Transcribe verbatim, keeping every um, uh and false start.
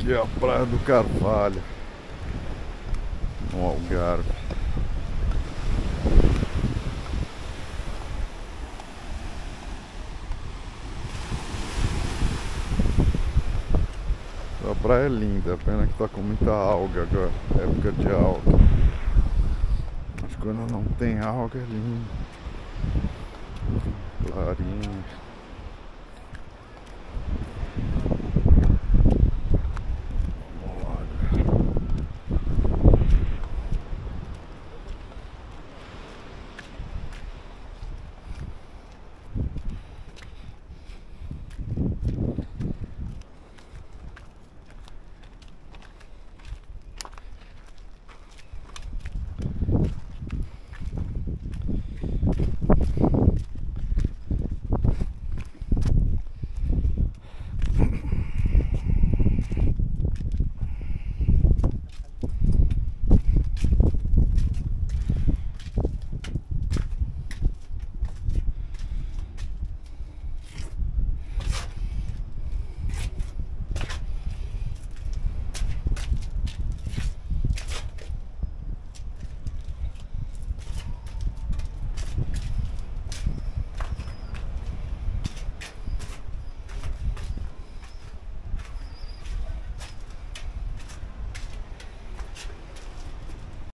Aqui é a Praia do Carvalho, no Algarve. A praia é linda, a pena que tá com muita alga agora, época de alga. Mas quando não tem alga é lindo. Clarinho.